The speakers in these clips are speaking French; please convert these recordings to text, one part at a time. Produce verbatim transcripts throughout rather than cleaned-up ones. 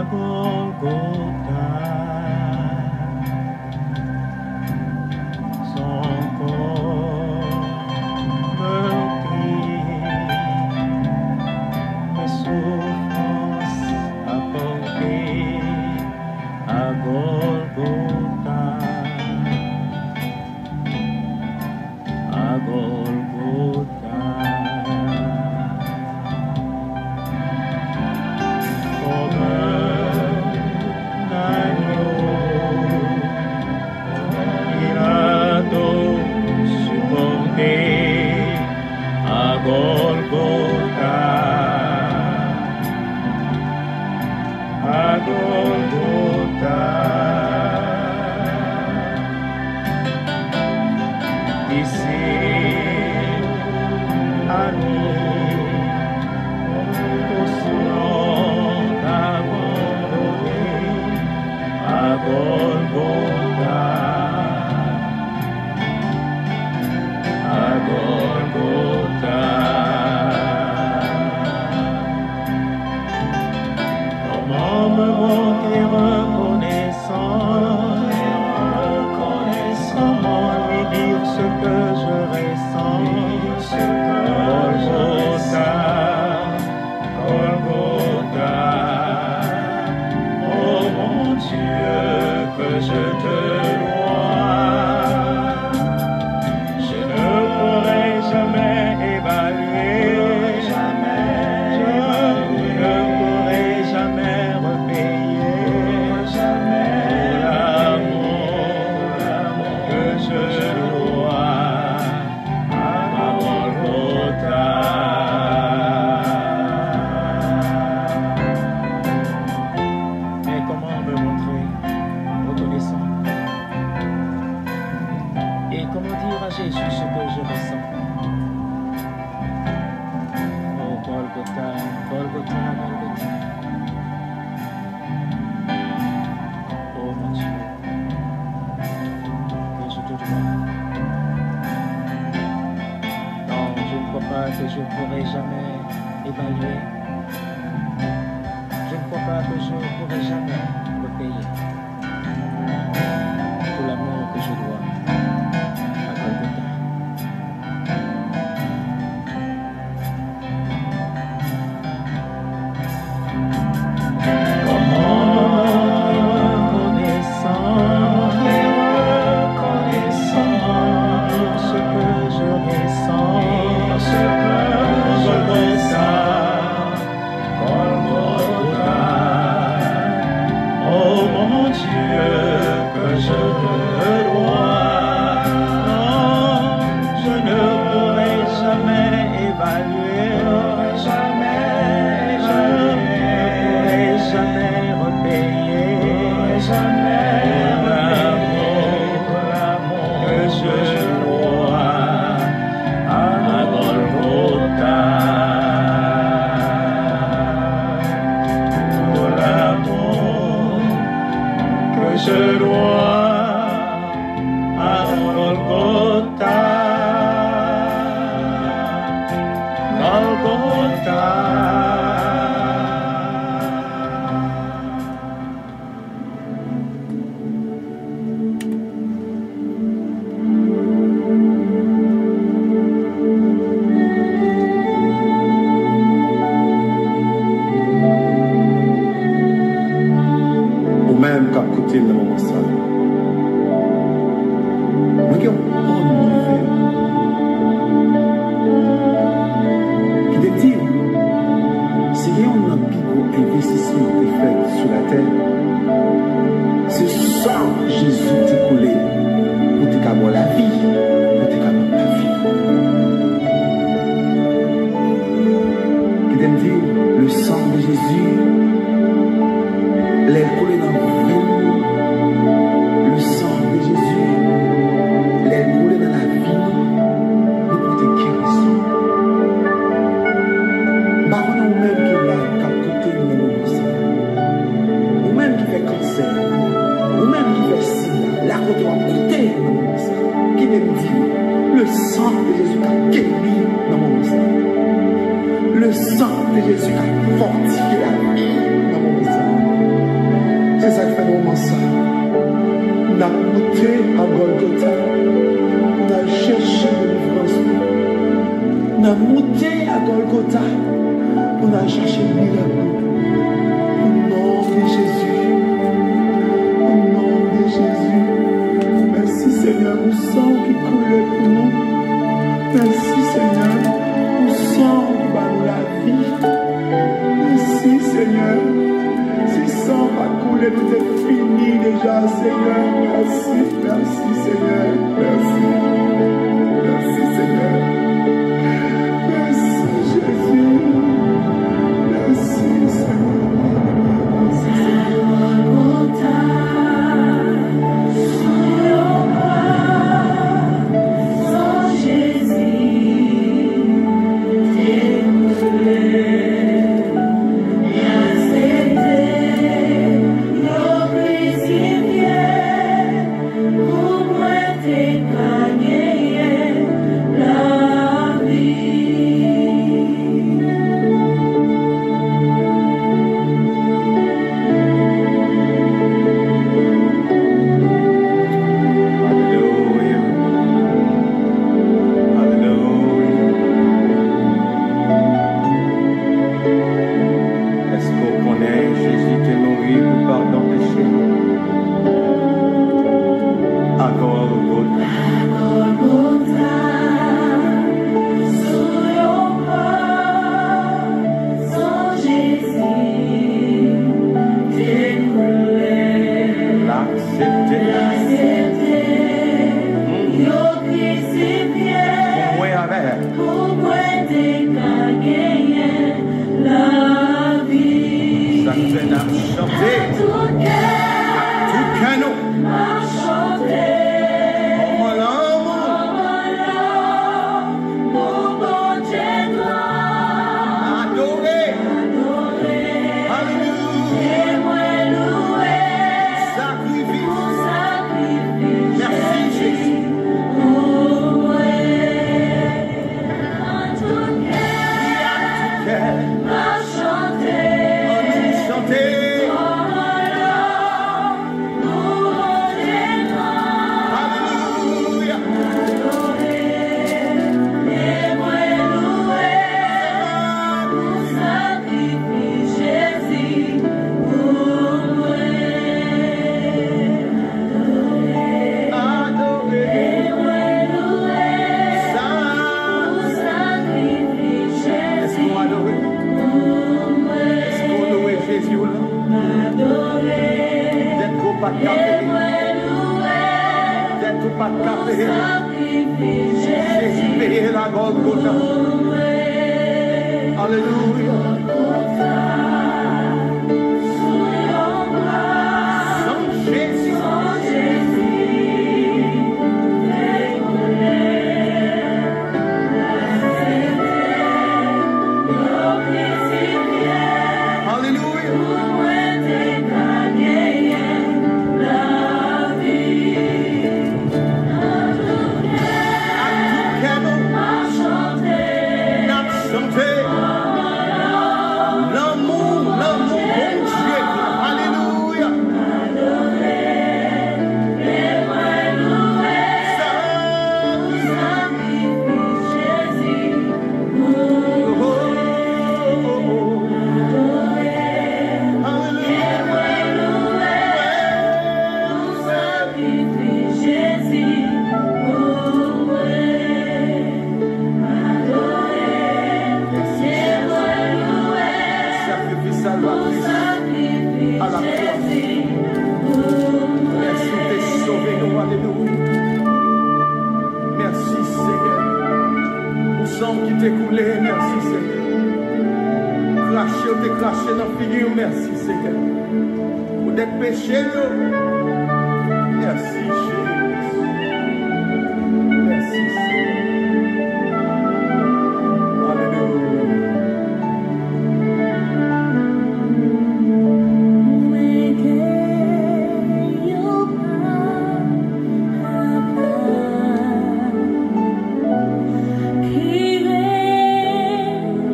Le sang de Jésus a fortifié la vie dans mon sang. que ça fait vraiment ça. On a monté à Golgotha. On a cherché délivrance. On a monté à Golgotha. On a cherché le miracle. Au nom de Jésus. Au nom de Jésus. Merci Seigneur pour le sang qui coule pour nous. Merci Seigneur pour le sang qui va nous la vie. Merci Seigneur. Si sang va couler, tout est fini déjà Seigneur. Merci, merci Seigneur. Merci. Merci Seigneur. Merci Jésus. Merci Seigneur. Merci Seigneur.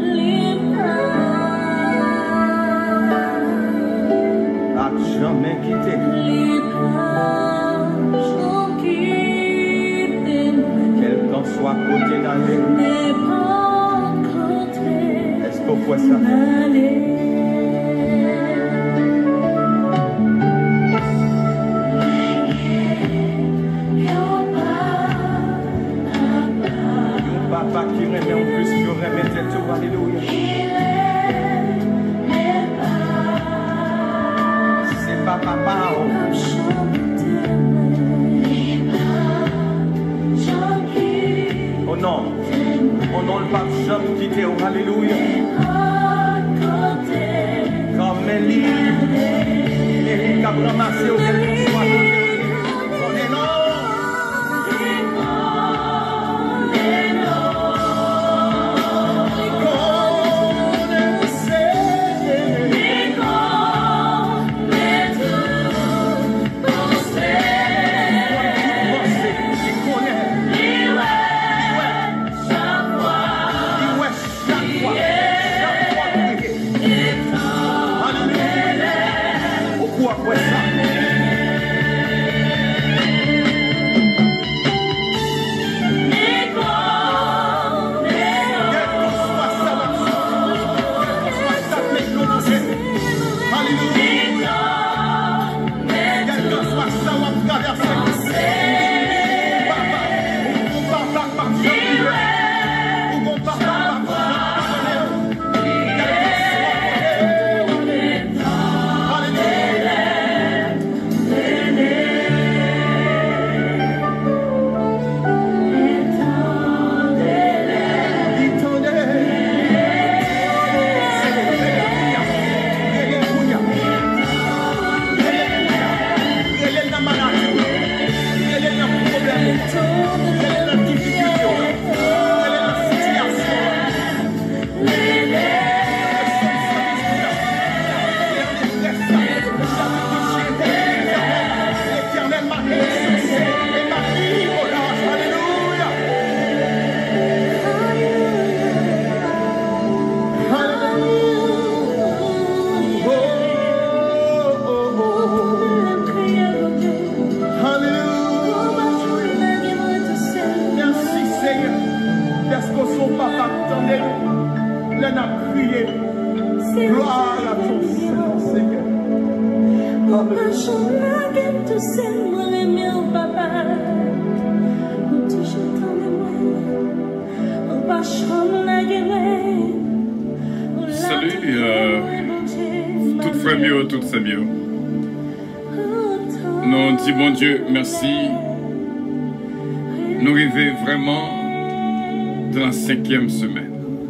Jamais Papa qui remet en plus, qui remettait tout, alléluia. C'est pas papa. Oh non, oh non, le pape chante qui était, oh alléluia. Comme Mélie, Mélie qui a ramassé au quelque soit on est là. Salut, euh, tout frère mieux, tout c'est mieux. Nous disons bon Dieu, merci. Nous arrivons vraiment dans la cinquième semaine.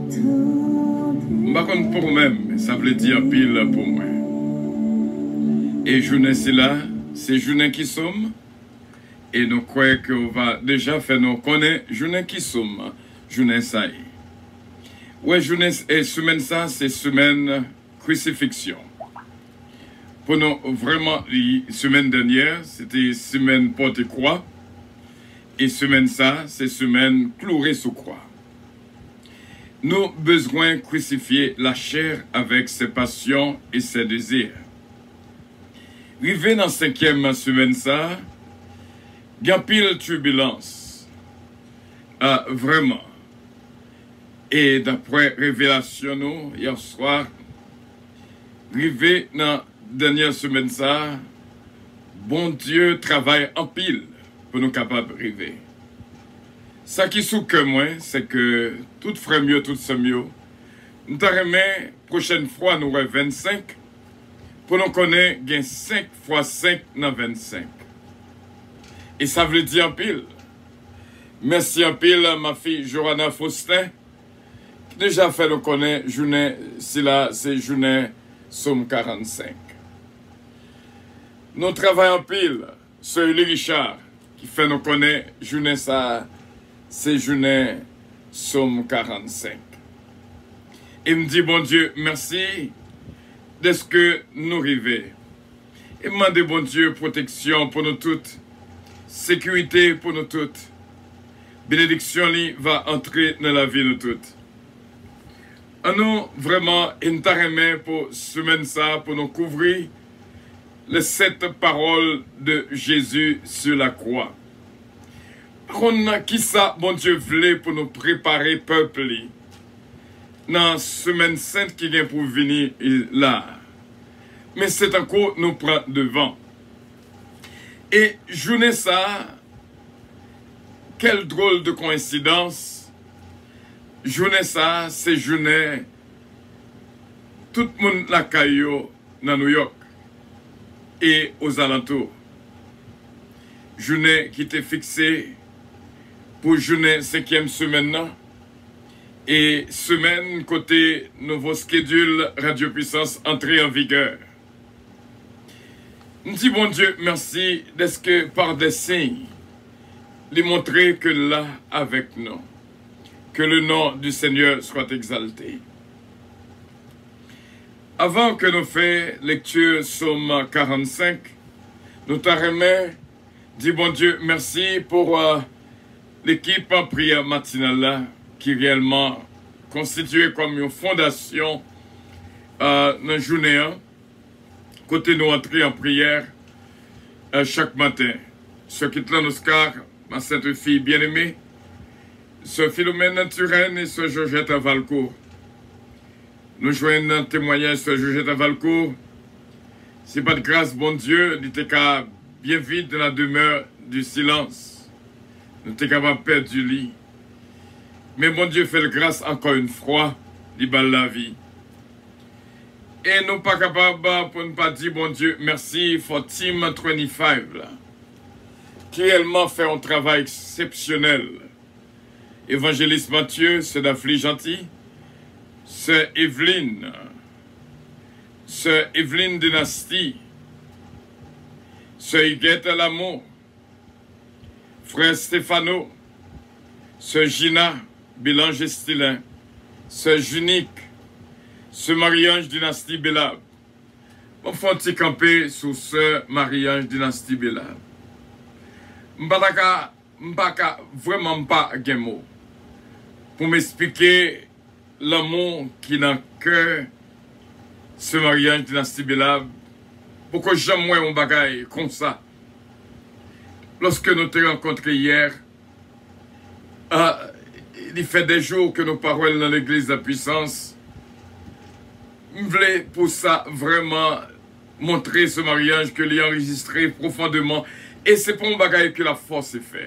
Par contre, pour moi-même, ça veut dire pile pour moi. Et journée c'est là, c'est journée qui sommes. Et nous croyons qu'on va déjà faire nous connaître journée qui sommes, journée ça y est. Ouais, journée et semaine ça, c'est semaine crucifixion. Pour nous, vraiment, la semaine dernière, c'était semaine porte-croix. Et semaine ça, c'est semaine clouée sous croix. Nous besoin crucifier la chair avec ses passions et ses désirs. Rivé dans la cinquième semaine ça, il y a pile turbulence. Ah, vraiment. Et d'après révélation, nous, hier soir, rivé dans la dernière semaine ça, bon Dieu travaille en pile pour nous capables de river. Ça qui sous que moi, c'est que tout ferait mieux, tout c'est mieux. Nous t'arrêtons, prochaine fois, nous avons vingt-cinq, pour nous connaître, il y a cinq fois cinq dans vingt-cinq. Et ça veut dire en pile. Merci en pile, ma fille Johanna Faustin, qui déjà fait nous connaître, journée, c'est là, c'est journée Somme quarante-cinq. Nous travaillons en pile, sur Uli Richard, qui fait nous connaître, journée ça, c'est journée Somme quarante-cinq. Et me dit, bon Dieu, merci de ce que nous arrivons. Et me demande, bon Dieu, protection pour nous toutes, sécurité pour nous toutes. Bénédiction li va entrer dans la vie de nous toutes. À nous, vraiment, une taremé pour semaine ça, pour nous couvrir les sept paroles de Jésus sur la croix. Par contre, qui ça, bon Dieu, voulait pour nous préparer peuple li? dans la semaine sainte qui vient pour venir là. Mais c'est encore nous prend devant. Et journée ça, quelle drôle de coïncidence. Journée ça, c'est journée, tout le monde la caillou dans New York et aux alentours. Journée qui était fixée pour journée cinquième semaine là. Et semaine côté nouveau schedule Radio Puissance entrée en vigueur. Nous disons bon Dieu merci d'être que par des signes, les montrer que là avec nous, que le nom du Seigneur soit exalté. Avant que nous fassions lecture Psaume quarante-cinq, nous t'arrêtons, dis bon Dieu merci pour euh, l'équipe en prière matinale là, qui est réellement constituée comme une fondation euh, dans la journée un. Côté nous entrer en prière euh, chaque matin. Ce qui est là, Oscar, ma sainte fille bien-aimée, ce Philomène Turenne et ce Georgette à Valcourt. Nous joignons un témoignage sur Georgette à Valcourt. C'est pas de grâce, bon Dieu, il était bien vite dans la demeure du silence. Nous étions capables de perdre du lit. Mais bon Dieu fait de grâce encore une fois, il bat la vie. Et nous pas capables pour ne pas dire, bon Dieu, merci pour Team vingt-cinq, là, qui réellement fait un travail exceptionnel. Évangéliste Mathieu, c'est d'Affli Gentil, c'est Evelyne, c'est Evelyne Dynastie, c'est Huguette Lamour, frère Stéphano, c'est Gina, Bilan Gestilin, c'est Junique, ce Marie-Ange Dynastie Bélab. On fait un petit camper sur ce Marie-Ange Dynastie Bélab. Je ne pas vraiment pas un mot pour m'expliquer l'amour qui n'a que ce Marie-Ange Dynastie Bélab. Pourquoi jamais on bagaille comme ça. Lorsque nous t'ai rencontrés hier, euh, il fait des jours que nous parlons dans l'église de la puissance. Je voulais pour ça vraiment montrer ce mariage que l'ai enregistré profondément. Et c'est pour un bagage que la force est faite.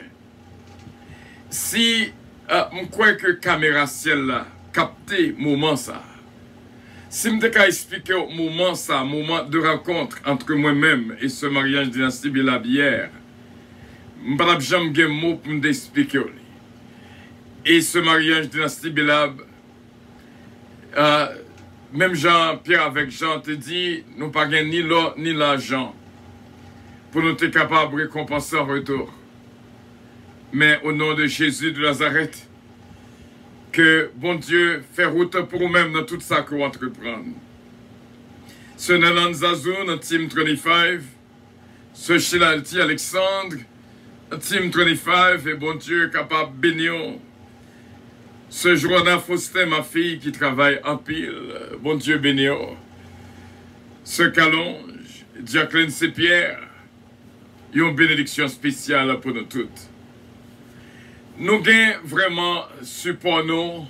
Si euh, je crois que la caméra ciel là capté le moment ça, si je peux expliquer au moment ça, moment de rencontre entre moi-même et ce mariage Dynastie Bélab hier, je ne peux pas jamais un mot pour m'expliquer. Et ce mariage Dynastie Bélab, euh, même Jean-Pierre avec Jean te dit, nous pas ni l'or ni l'argent pour nous être capables de récompenser en retour. Mais au nom de Jésus de Nazareth, que bon Dieu fait route pour nous-mêmes dans tout ça qu'on entreprend. Ce Nélan Zazou dans Team vingt-cinq, ce Chilalti Alexandre, Team vingt-cinq, et bon Dieu capable de bénir. Ce Jordan Faustin, ma fille, qui travaille en pile, bon Dieu béni. Ce Calonge, Jacqueline Sepierre, une bénédiction spéciale pour nous toutes. Nous gagnons vraiment support nous,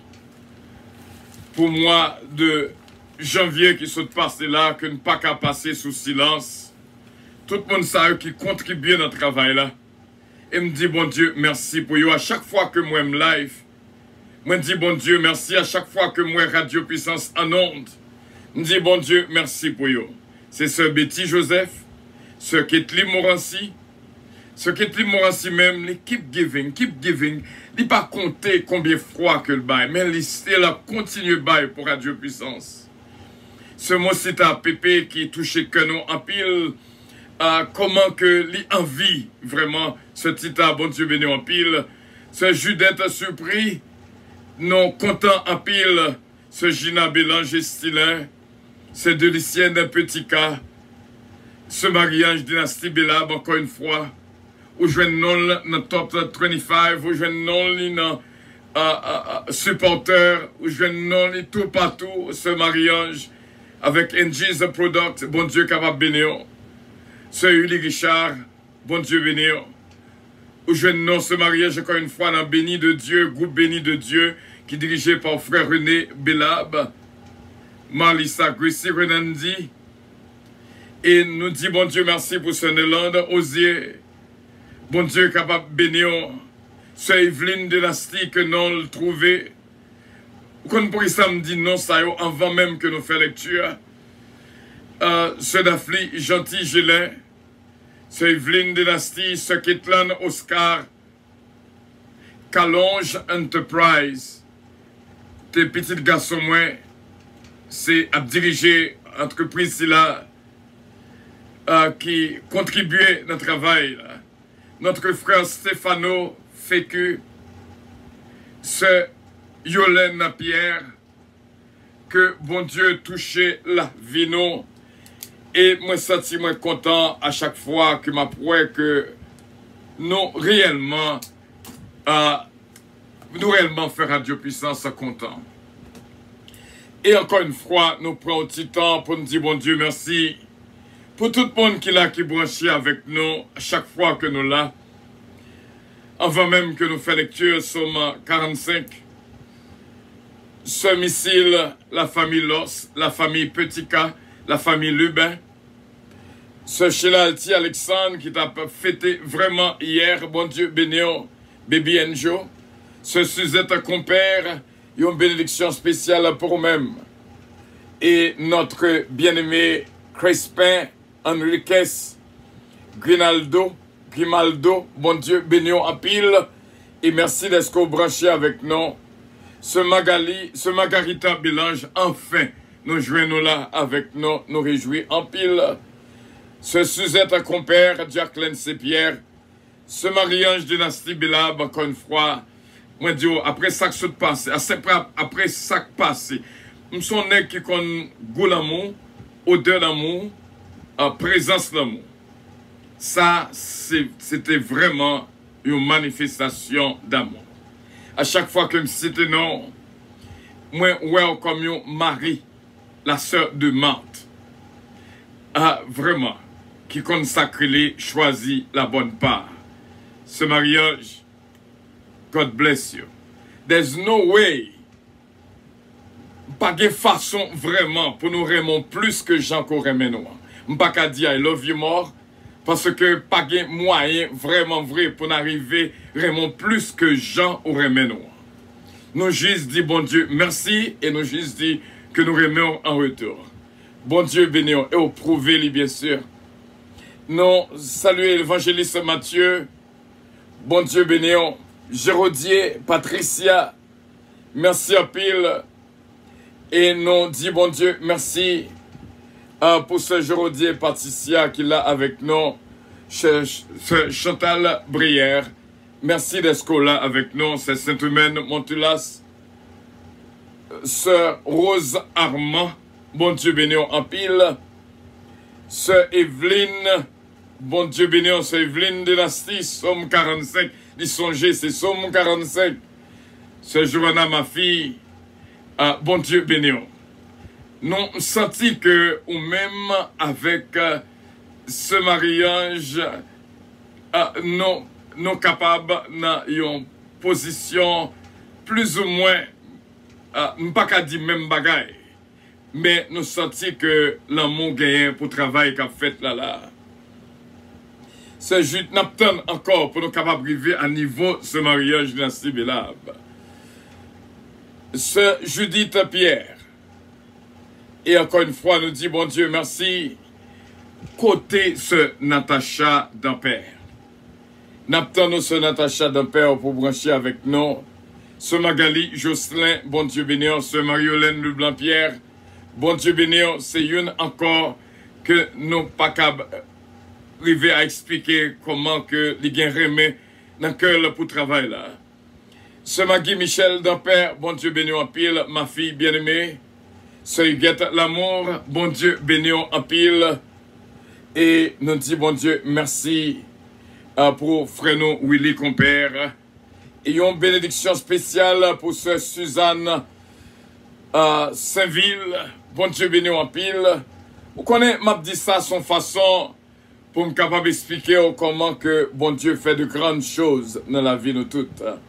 pour moi, de janvier qui sont passés là, que nous pas qu'à passer sous silence. Tout le monde sait qui contribue à notre travail là. Et me dit, bon Dieu, merci pour vous. À chaque fois que moi, je live, moi, je dis, bon Dieu, merci à chaque fois que moi, Radio Puissance en onde. Je dis, bon Dieu, merci pour vous. C'est ce Betty Joseph, ce Ketli Morancy, ce Ketli Morancy même, l'équipe Giving, Keep Giving, il n'a pas compté combien froid que le bail, mais il a continué bail pour Radio Puissance. Ce mot, c'est à Pépé qui touchait que nous en pile, à comment que l'envie, vraiment, ce titre, bon Dieu béni en pile, ce Judette surpris, non content en pile, ce Gina Bélange Stilin, ce Delicien d'un petit cas, ce mariage Dynastie Bélab, encore une fois, où je vais non dans le top vingt-cinq, où je vais non dans uh, uh, uh, supporter, où je vais non tout partout, ce mariage avec Angie's Product, bon Dieu capable bénir. Ce Uli Richard, bon Dieu bénir. Où je vais non ce mariage encore une fois dans béni de Dieu, groupe béni de Dieu, qui est dirigé par frère René Belab, Marlissa Grissi Renandi. Et nous disons, bon Dieu, merci pour ce Nélande, Osier. Bon Dieu, capable de bénir ce Evelyne Dynastie que nous avons trouvé. Quand pour ça me dit non, ça avant même que nous fassions lecture. Euh, ce Dafli Gentil Gélin, ce Evelyne Dynastie, ce Ketlan Oscar, Calonge Enterprise, tes petits garçons, moi, c'est à diriger l'entreprise là, euh, qui contribuait à notre travail. Là. Notre frère Stéphano Fécu, ce Yolène Pierre, que bon Dieu touchait la vie nous. Et moi, senti moi content à chaque fois que m'a prouvé que nous réellement, euh, nous réellement faire Radio Puissance content. Et encore une fois, nous prenons un petit temps pour nous dire bon Dieu merci pour tout le monde qui l'a qui branché avec nous à chaque fois que nous là. Avant même que nous fassions lecture, Somme quarante-cinq. Ce missile, la famille Loss, la famille Petika, la famille Lubin. Ce Shelalti Alexandre qui t'a fêté vraiment hier, bon Dieu bénéo, baby Enjo. Ce Suzette compère, une bénédiction spéciale pour nous-mêmes. Et notre bien-aimé Crespin Enriquez Grinaldo, Grimaldo, bon Dieu bénéo en pile. Et merci d'être branché avec nous. Ce Magali, ce Margarita Bélange, enfin, nous joignons là avec nous, nous réjouis en pile. Ce Suzette compère, Jacqueline Sepierre, ce Marie-Ange Dynastie Belab, encore une fois, moi dis après ça que se passe, après ça qui passe, nous sommes nés qui ont goût l'amour, odeur d'amour, présence d'amour. Ça, c'était vraiment une manifestation d'amour. À chaque fois que je cite non, moi, ouais, comme Marie, la sœur de Marthe, a vraiment, qui consacré, choisi la bonne part. Ce mariage, God bless you. There's no way, pas de façon vraiment pour nous aimer plus que Jean qu'on aime nous. Je pas qu'à dire I love you more, parce que pas de moyen vraiment vrai pour arriver vraiment plus que Jean aurait aimé nous. Nous juste dit bon Dieu merci et nous juste dit que nous aimons en retour. Bon Dieu béni et au prouvé bien sûr. Nous saluons l'évangéliste Matthieu. Bon Dieu béni. Géraudier, Patricia. Merci à pile. Et nous dit bon Dieu merci uh, pour ce Géraudier Patricia qui est là avec nous. Ce, ce Chantal Brière. Merci d'être là avec nous. C'est Saint-Humaine Montulas. Sœur Rose Armand. Bon Dieu béni en pile. Sœur Evelyne. Bon Dieu béni, c'est Evelyne Dynastie. Somme quarante-cinq. Dis songer, c'est Somme quarante-cinq. Sœur Johanna, ma fille. Ah, bon Dieu béni. Nous senti que, ou même avec euh, ce mariage, euh, nous nous capables dans une position plus ou moins, euh, pas qu'à dire même bagaille, mais nous sentons que l'amour gagne pour le travail qu'a fait là là. C'est juste n'attend encore pour nous capables d'arriver à niveau ce mariage Dynastie Belab. Ce Judith Pierre. Et encore une fois, nous dit bon Dieu merci. Côté ce Natacha d'Ampère. N'attendons ce Natacha d'Ampère pour brancher avec nous. Ce Magali Jocelyn, bon Dieu béni, ce Mariolène Leblanc-Pierre, bon Dieu béni, c'est une encore que nous pas capables d'arriver à expliquer comment que les gains remet dans le cœur pour travail là. Ce Magui Michel d'Ampère, bon Dieu béni en pile, ma fille bien-aimée. Ce Huguette l'amour, bon Dieu béni en pile. Et nous disons bon Dieu merci uh, pour frère Willy compère. Et une bénédiction spéciale pour ce Suzanne uh, Saint-Ville, bon Dieu béni en pile. Vous connaissez, m'a dit ça son façon pour me capable d'expliquer comment que bon Dieu fait de grandes choses dans la vie de toutes.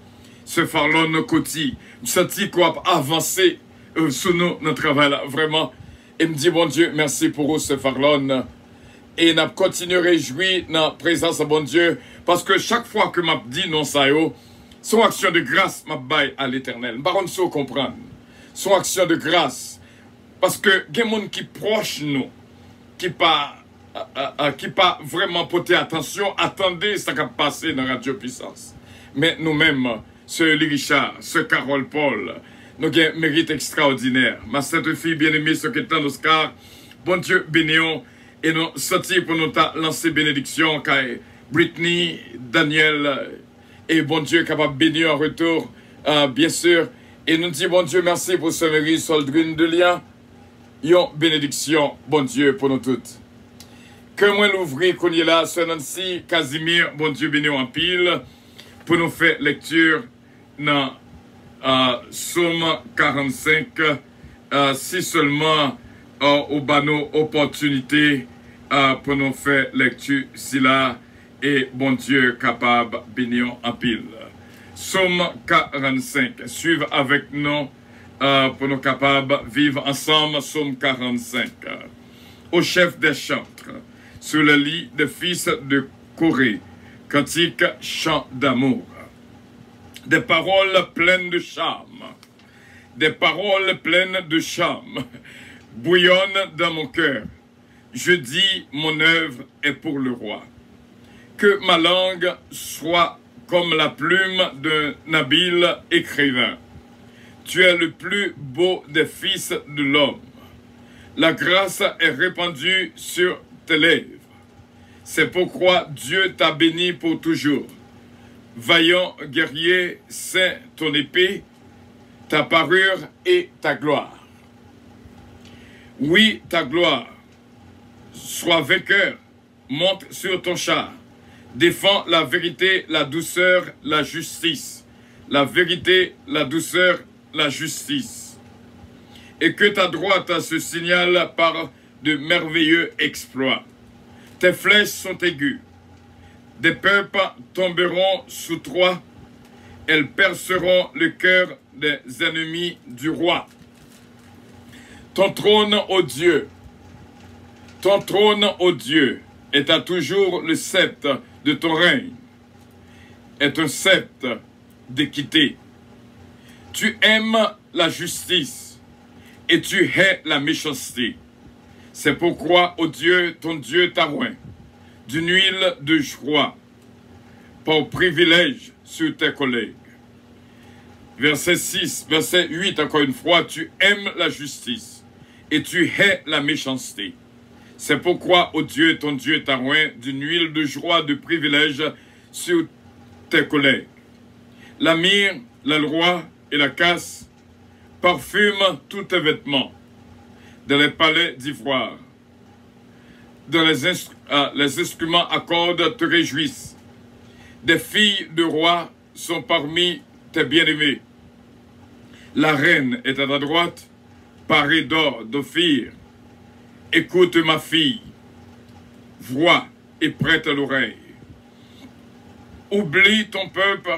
ce farlon nos côtés. Je sens qu'on a avancé euh, sur nous, notre travail là, vraiment. Et me dit, bon Dieu, merci pour vous, ce farlon. Et n'a continué à réjouir dans la présence de bon Dieu. Parce que chaque fois que m'a dit non ça yo, son action de grâce m'a bail à l'éternel. Baron so comprendre. Son action de grâce. Parce que il y a des gens qui proches nous, qui pas euh, euh, qui pas vraiment porter attention, attendez ce qui a passé dans Radio Puissance. Mais nous-mêmes, ce Richard, ce Carole Paul, nous avons un mérite extraordinaire. Ma sainte fille bien-aimée, ce qui est en Oscar, bon Dieu bénions, et nous sortir pour nous lancer bénédiction, car Britney, Daniel, et bon Dieu capable de bénir en retour, euh, bien sûr. Et nous disons, bon Dieu, merci pour ce mérite, Soldrine de Lien. Yon bénédiction, bon Dieu, pour nous toutes. Que moi l'ouvrir qu'on y est là, ce Nancy, Casimir, bon Dieu béni en pile, pour nous faire lecture dans euh, Somme quarante-cinq, euh, si seulement euh, au bano opportunité euh, pour nous faire lecture si là, et bon Dieu capable béni en pile. Somme quarante-cinq, suivez avec nous. Euh, pour nous capables de vivre ensemble, Somme quarante-cinq. Au chef des chantres, sur le lit des fils de Corée, cantique chant d'amour. Des paroles pleines de charme, des paroles pleines de charme, bouillonnent dans mon cœur. Je dis, mon œuvre est pour le roi. Que ma langue soit comme la plume d'un habile écrivain. Tu es le plus beau des fils de l'homme. La grâce est répandue sur tes lèvres. C'est pourquoi Dieu t'a béni pour toujours. Vaillant guerrier, c'est ton épée, ta parure et ta gloire. Oui, ta gloire. Sois vainqueur, monte sur ton char. Défends la vérité, la douceur, la justice. La vérité, la douceur, la justice, et que ta droite se signale par de merveilleux exploits. Tes flèches sont aiguës, des peuples tomberont sous toi, elles perceront le cœur des ennemis du roi. Ton trône, ô Dieu, ton trône, ô Dieu, est à toujours le sceptre de ton règne, est un sceptre d'équité. Tu aimes la justice et tu hais la méchanceté. C'est pourquoi, ô Dieu, ton Dieu t'a oint d'une huile de joie par privilège sur tes collègues. Verset six, verset huit, encore une fois, tu aimes la justice et tu hais la méchanceté. C'est pourquoi, ô Dieu, ton Dieu t'a oint d'une huile de joie, de privilège sur tes collègues. La myrrhe, la loi et la casse parfument tous tes vêtements dans les palais d'ivoire. Dans les, instru euh, les instruments à cordes te réjouissent. Des filles de roi sont parmi tes bien-aimés. La reine est à ta droite, parée d'or, d'ophir. Écoute ma fille, vois et prête l'oreille. Oublie ton peuple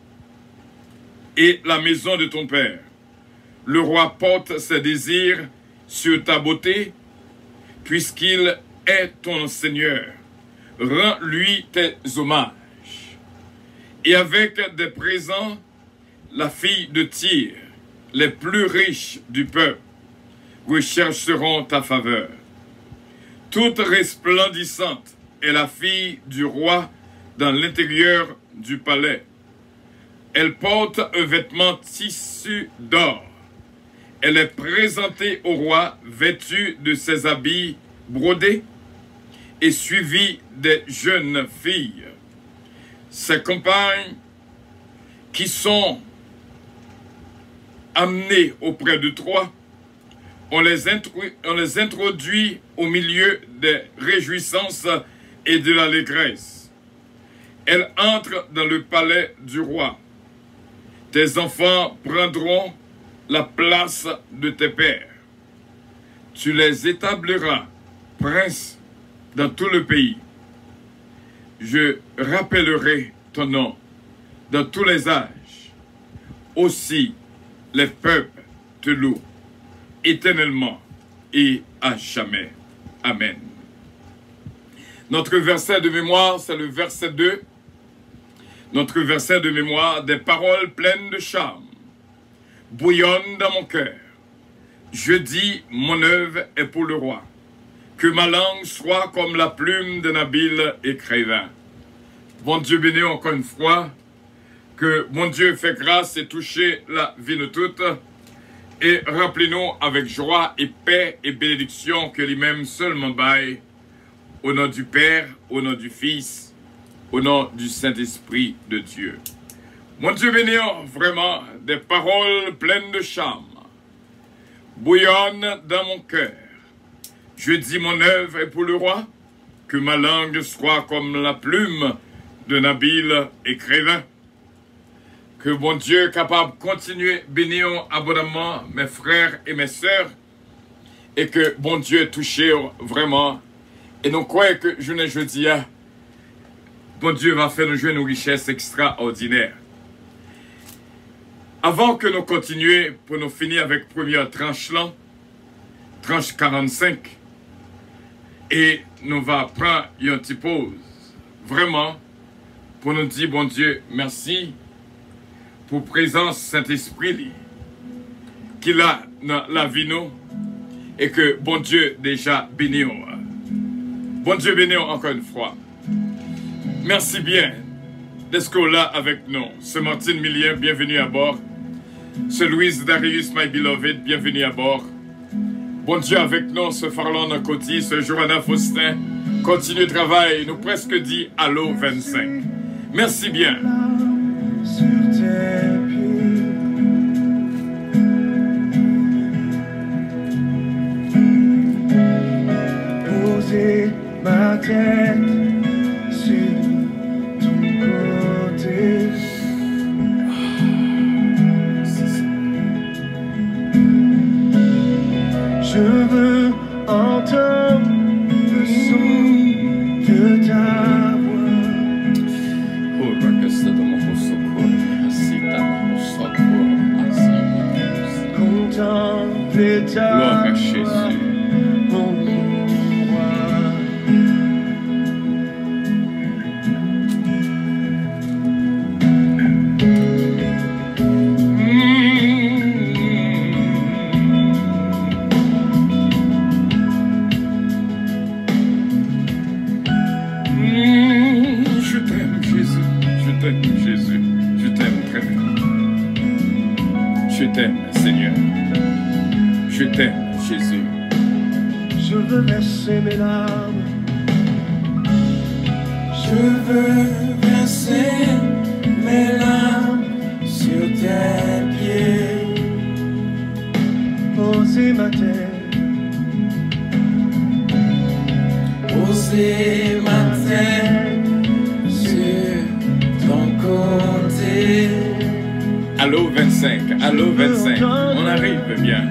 et la maison de ton père. Le roi porte ses désirs sur ta beauté, puisqu'il est ton Seigneur. Rends-lui tes hommages. Et avec des présents, la fille de Tyr, les plus riches du peuple, rechercheront ta faveur. Toute resplendissante est la fille du roi dans l'intérieur du palais. Elle porte un vêtement tissu d'or. Elle est présentée au roi vêtue de ses habits brodés et suivie des jeunes filles. Ses compagnes qui sont amenées auprès de toi, on les, on les introduit au milieu des réjouissances et de l'allégresse. Elle entre dans le palais du roi. Tes enfants prendront la place de tes pères. Tu les établiras princes dans tout le pays. Je rappellerai ton nom dans tous les âges. aussi les peuples te louent éternellement et à jamais. Amen. Notre verset de mémoire, c'est le verset deux. Notre verset de mémoire, des paroles pleines de charme bouillonnent dans mon cœur. Je dis, mon œuvre est pour le roi. Que ma langue soit comme la plume d'un habile écrivain. Bon Dieu béni encore une fois. Que mon Dieu fait grâce et touche la vie de toutes. Et rappelez-nous avec joie et paix et bénédiction que lui-même seulement baille. Au nom du Père, au nom du Fils, au nom du Saint-Esprit de Dieu. Mon Dieu béni, vraiment, des paroles pleines de charme bouillonnent dans mon cœur. Je dis mon œuvre est pour le roi, que ma langue soit comme la plume d'un habile écrivain. Que mon Dieu capable de continuer bénir abondamment mes frères et mes sœurs, et que bon Dieu touche vraiment. Et nous croyons que je ne jeudi, bon Dieu va faire nous jouer nos richesses extraordinaires. Avant que nous continuions, pour nous finir avec la première tranche là, tranche quarante-cinq, et nous va prendre une petite pause, vraiment, pour nous dire, bon Dieu, merci pour la présence Saint-Esprit qu'il a dans la vie nous, et que bon Dieu déjà béni. Bon Dieu béni encore une fois. Merci bien d'être là avec nous. Ce Martine Millien, bienvenue à bord. Ce Louise Darius, my beloved, bienvenue à bord. Bon Dieu avec nous, ce Farlon Coty, ce Johanna Faustin. Continue le travail, nous presque dit allô vingt-cinq. Merci bien. Sur tes pieds, poser ma tête sur ton côté. Je veux entendre le son de ta contempler ta gloire à Jésus. mon roi. Mmh, je t'aime, Jésus. Je t'aime, Jésus. Je t'aime très bien. Je t'aime, Seigneur. Je t'aime, Jésus. Je veux verser mes larmes. Je veux verser mes larmes sur tes pieds. Poser ma tête, Poser ma tête sur ton côté. Allô vingt-cinq, allô vingt-cinq. On arrive bien.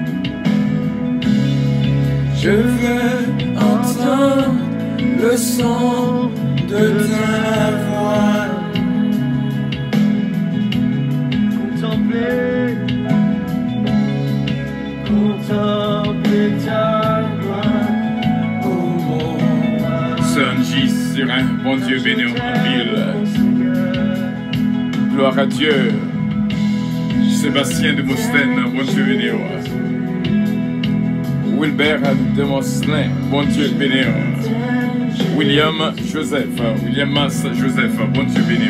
Je veux entendre le son de ta voix. contempler, contempler ta gloire. Oh mon roi. Son J sur un bon Dieu béni en ville. Gloire à Dieu. Sébastien de Mostène, bon Dieu béni. Wilbert de Moslin, bon Dieu béni. William Joseph, William Mas Joseph, bon Dieu béni.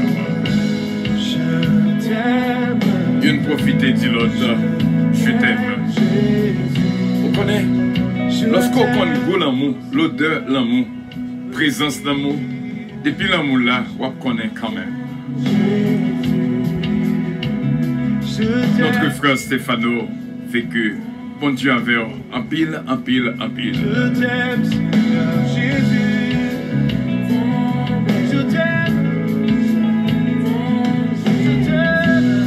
Je t'aime, Une profité dit l'autre, je t'aime. Vous connaissez, lorsqu'on connaît goût l'amour, l'odeur l'amour, présence d'amour, depuis l'amour là, on connaît quand même. je Notre t'aime, frère Stéphano fait que bon Dieu avait en pile, en pile, en pile. je t'aime, Seigneur Jésus. Je t'aime, je t'aime.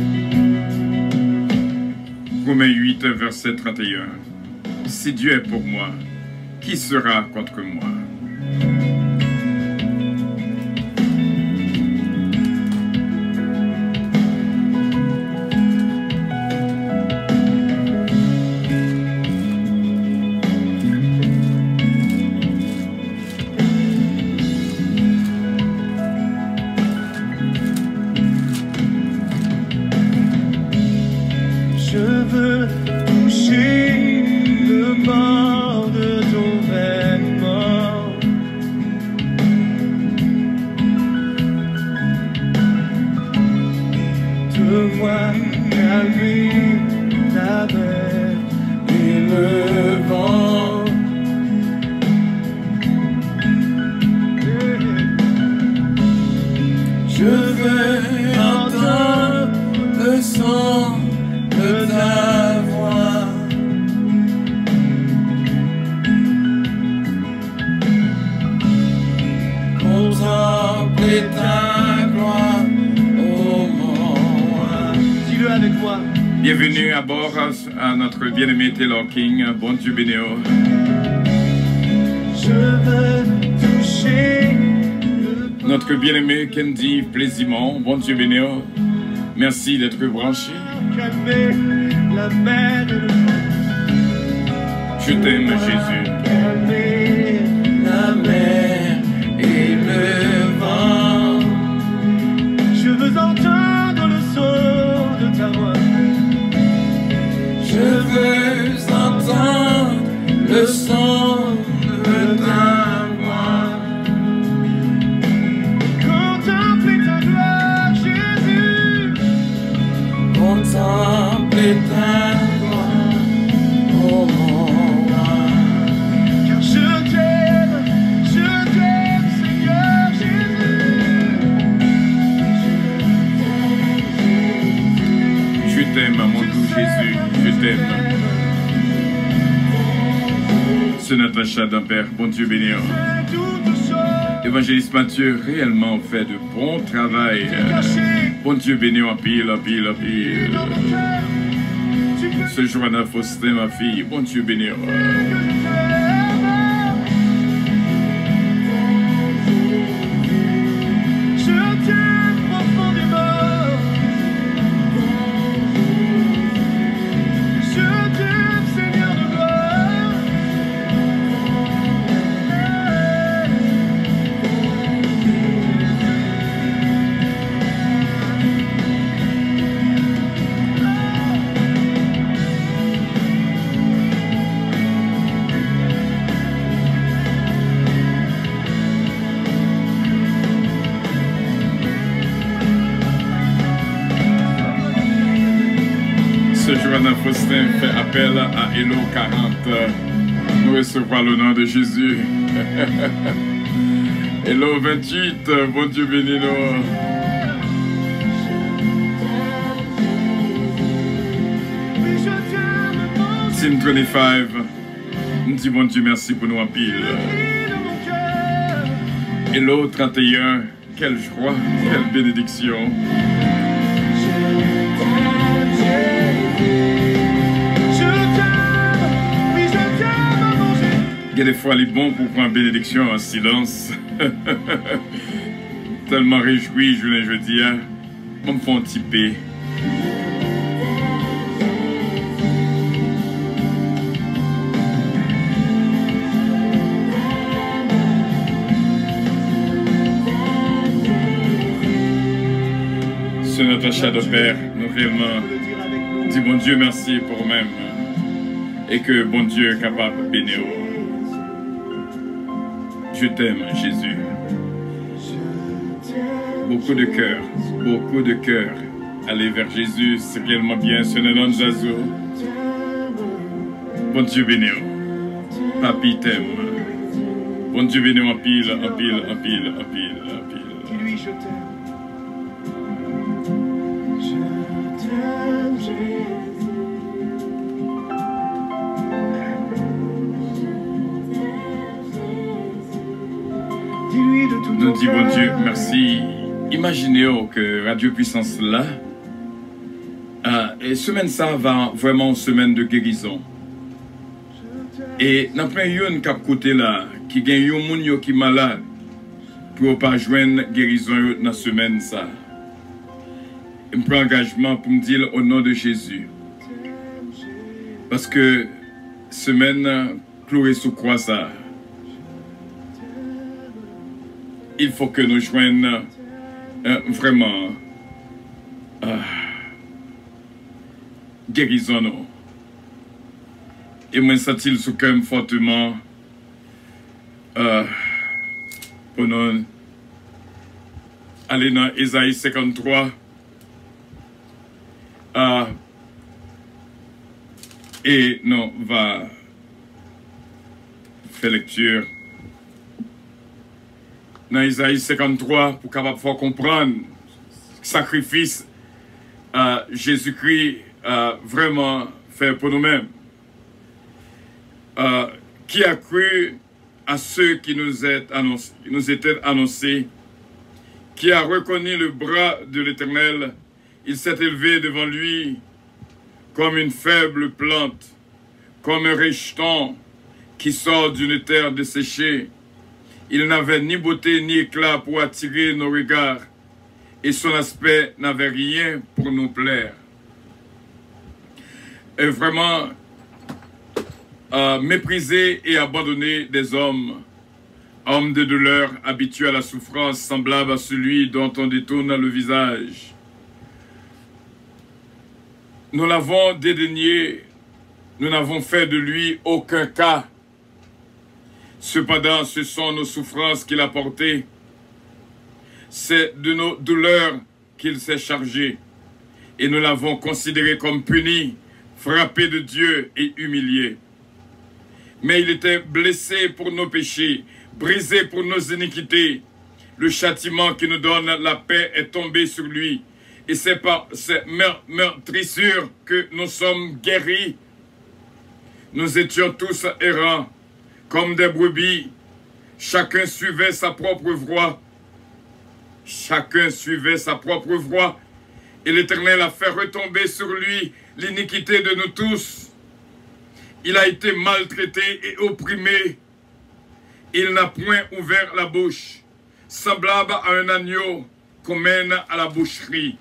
Romains huit, verset trente et un. Si Dieu est pour moi, qui sera contre moi? Bienvenue à bord à notre bien-aimé Taylor King. Bon Dieu béni. Je veux toucher le Notre bien-aimé Candy Plaisimont. Bon Dieu béni. Merci d'être branché. calmer la mer et le Je t'aime, Jésus. calmer la mer et le vent. Je veux entendre le son de ta voix. Je veux entendre le son de ta voix. Contempler ta gloire, Jésus. Contempler ta gloire, oh mon roi. Car je t'aime, je t'aime, Seigneur Jésus. Je t'aime, mon doux Jésus. Je t'aime. C'est Natacha d'Ampère. Bon Dieu béni. Évangéliste Mathieu réellement fait de bon travail. Bon Dieu béni en pile, en pile, en pile. Ce Joanna Faustin, ma fille. Bon Dieu béni. Je t'aime profondément. Je t'aime, Seigneur de gloire. Ce Joanna Faustin fait appel à Hello quarante. Nous recevrons le nom de Jésus. Hello vingt-huit. Bon Dieu béni nous. Oui, je t'aime, mon Team vingt-cinq. Nous disons bon Dieu merci pour nous en pile. cri de mon cœur. Hello trente et un. Quelle joie, quelle bénédiction. Je t'aime, oui, je t'aime, mon Jésus. Il y a des fois, il est bon pour prendre bénédiction en silence. Tellement réjoui, je voulais je dire. On me fait un petit peu. C'est Natacha de Père, nous réellement. Dis bon Dieu merci pour même. Et que bon Dieu est capable de bénir. Je t'aime, Jésus. Beaucoup de cœur, beaucoup de cœur. Aller vers Jésus, c'est réellement bien. Ce n'est non Zazo. Bon Dieu bénir. Papi t'aime. Bon Dieu bénir en pile, en pile, en pile, en pile, en pile. Dis-lui, je t'aime. Je t'aime, Jésus. Dis-lui de tout Nous ton dit bon cœur. Dieu, merci. Imaginez que Radio Puissance là, euh, et semaine ça va vraiment une semaine de guérison. Et n'a pas eu un cap côté là, qui gagne un monde qui est malade, pour pas joindre guérison dans la semaine ça. Je prends engagement pour me dire au nom de Jésus. Parce que semaine clouée sous croix ça. Il faut que nous joignions euh, vraiment euh, guérison nous. Et moi, sens-il sous cœur fortement euh, pour nous aller dans Ésaïe cinquante-trois euh, et nous va faire lecture dans Isaïe cinquante-trois pour capable faire comprendre le sacrifice euh, Jésus-Christ euh, vraiment fait pour nous-mêmes. Euh, qui a cru à ceux qui nous, est annoncé, nous étaient annoncés, qui a reconnu le bras de l'Éternel, il s'est élevé devant lui comme une faible plante, comme un rejeton qui sort d'une terre desséchée. Il n'avait ni beauté ni éclat pour attirer nos regards, et son aspect n'avait rien pour nous plaire. Et vraiment, euh, méprisé et abandonné des hommes, homme de douleur, habitué à la souffrance, semblable à celui dont on détourne le visage. Nous l'avons dédaigné, nous n'avons fait de lui aucun cas. Cependant, ce sont nos souffrances qu'il a portées. C'est de nos douleurs qu'il s'est chargé. Et nous l'avons considéré comme puni, frappé de Dieu et humilié. Mais il était blessé pour nos péchés, brisé pour nos iniquités. Le châtiment qui nous donne la paix est tombé sur lui. Et c'est par ces meurtrissures que nous sommes guéris. Nous étions tous errants, comme des brebis. Chacun suivait sa propre voie. Chacun suivait sa propre voie. Et l'Éternel a fait retomber sur lui l'iniquité de nous tous. Il a été maltraité et opprimé. Il n'a point ouvert la bouche, semblable à un agneau qu'on mène à la boucherie,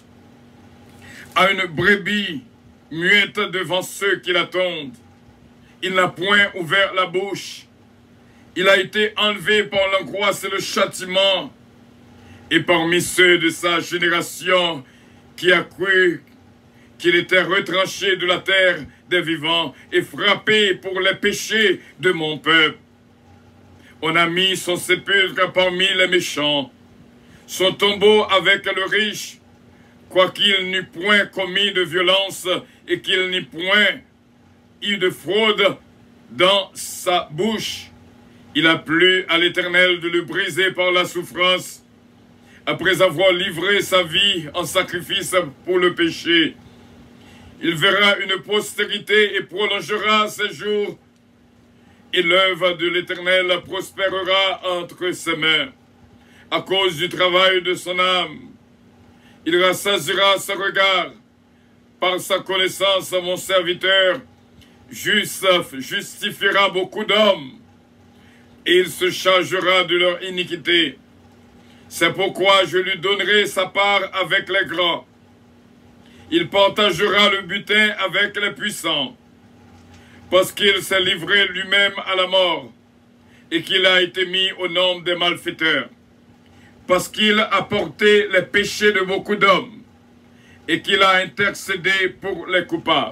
à une brebis muette devant ceux qui l'attendent. Il n'a point ouvert la bouche. Il a été enlevé par l'angoisse et le châtiment. Et parmi ceux de sa génération qui a cru qu'il était retranché de la terre des vivants et frappé pour les péchés de mon peuple. On a mis son sépulcre parmi les méchants, son tombeau avec le riche, quoiqu'il n'eût point commis de violence et qu'il n'eût point eu de fraude dans sa bouche. Il a plu à l'Éternel de le briser par la souffrance, après avoir livré sa vie en sacrifice pour le péché. Il verra une postérité et prolongera ses jours, et l'œuvre de l'Éternel prospérera entre ses mains. À cause du travail de son âme, il rassasiera ce regard. Par sa connaissance, mon serviteur juste justifiera beaucoup d'hommes, et il se chargera de leur iniquité. C'est pourquoi je lui donnerai sa part avec les grands. Il partagera le butin avec les puissants, parce qu'il s'est livré lui-même à la mort, et qu'il a été mis au nombre des malfaiteurs, parce qu'il a porté les péchés de beaucoup d'hommes, et qu'il a intercédé pour les coupables.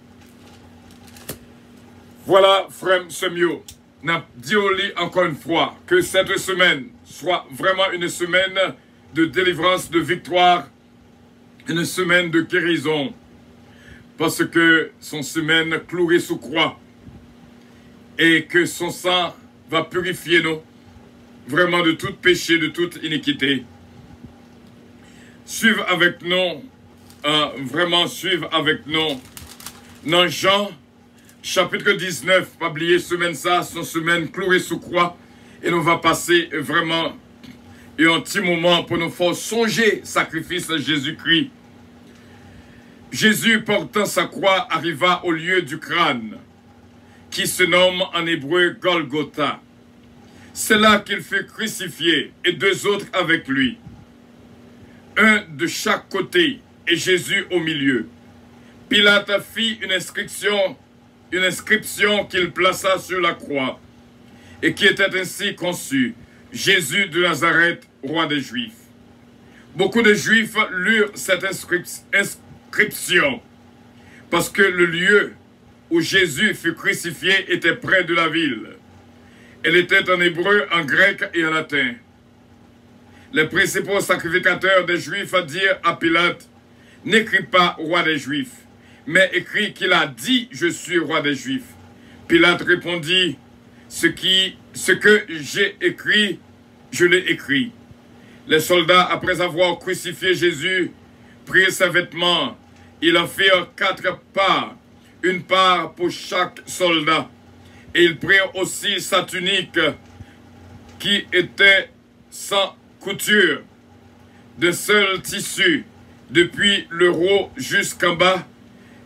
Voilà, frère Semio, n'a dit au lit encore une fois que cette semaine soit vraiment une semaine de délivrance, de victoire, une semaine de guérison, parce que son semaine clouée sous croix, et que son sang va purifier nous, vraiment de tout péché, de toute iniquité. Suivez avec nous, euh, vraiment suivez avec nous, dans Jean, chapitre dix-neuf, pas oublier semaine ça, son semaine clouée sous croix, et nous va passer vraiment un petit moment pour nous faire songer sacrifice à Jésus-Christ. Jésus, portant sa croix, arriva au lieu du crâne, qui se nomme en hébreu Golgotha. C'est là qu'il fut crucifié, et deux autres avec lui, un de chaque côté, et Jésus au milieu. Pilate fit une inscription, une inscription qu'il plaça sur la croix, et qui était ainsi conçue: Jésus de Nazareth, roi des Juifs. Beaucoup de Juifs lurent cette inscription, inscription parce que le lieu où Jésus fut crucifié était près de la ville. Elle était en hébreu, en grec et en latin. Les principaux sacrificateurs des Juifs dirent à Pilate: n'écris pas roi des Juifs, mais écris qu'il a dit je suis roi des Juifs. Pilate répondit: ce, qui, ce que j'ai écrit, je l'ai écrit. Les soldats, après avoir crucifié Jésus, prirent ses vêtements. Ils en firent quatre parts, une part pour chaque soldat. Et ils prirent aussi sa tunique, qui était sans couture, de seul tissu, depuis le haut jusqu'en bas,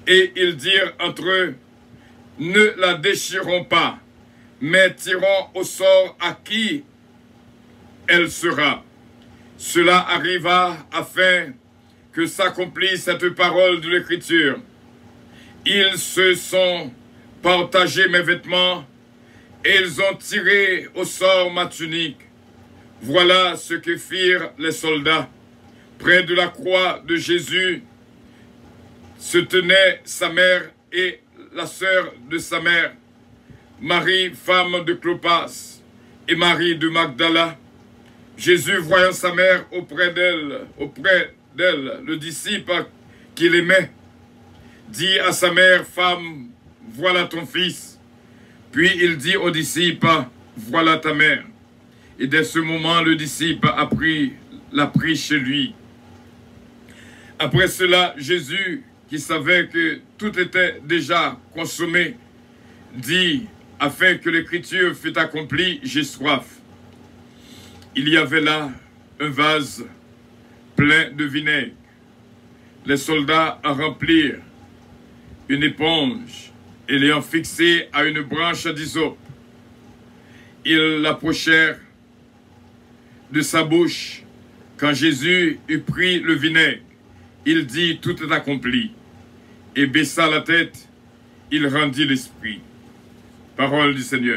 Et ils dirent entre eux, ne la déchirons pas, mais tirons au sort à qui elle sera. Cela arriva afin que s'accomplisse cette parole de l'Écriture. Ils se sont partagés mes vêtements et ils ont tiré au sort ma tunique. Voilà ce que firent les soldats. Près de la croix de Jésus se tenaient sa mère et la sœur de sa mère, Marie, femme de Clopas, et Marie de Magdala. Jésus, voyant sa mère auprès d'elle, auprès d'elle, le disciple qu'il aimait, dit à sa mère, femme, voilà ton fils. Puis il dit au disciple, voilà ta mère. Et dès ce moment, le disciple a pris, l'a pris chez lui. Après cela, Jésus, qui savait que tout était déjà consommé, dit, afin que l'écriture fût accomplie, j'ai soif. Il y avait là un vase plein de vinaigre. Les soldats en remplirent une éponge et l'ayant fixée à une branche d'hysope, ils l'approchèrent de sa bouche. Quand Jésus eut pris le vinaigre, il dit, tout est accompli. Et baissa la tête, il rendit l'esprit. Parole du Seigneur.